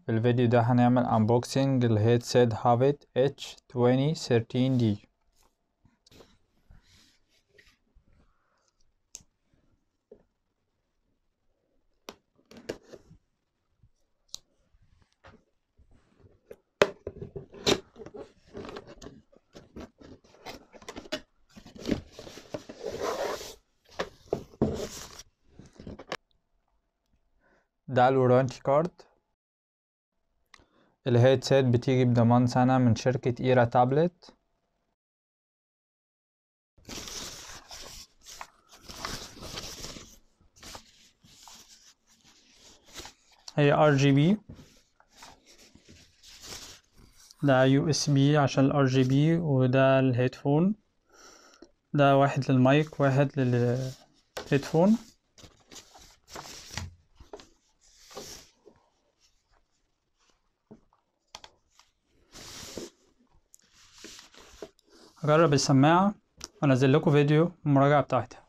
في الفيديو ده هنعمل unboxing الهيدسيت هافت H2013D. ده الورانتي كارد. الهيدسيت بتيجي بضمان سنة من شركة ايرا تابلت. هي RGB، ده USB عشان RGB، وده الهيدفون، ده واحد للمايك واحد للهيدفون. هجرب السماعة وانزل لكم فيديو المراجعة بتاعتها.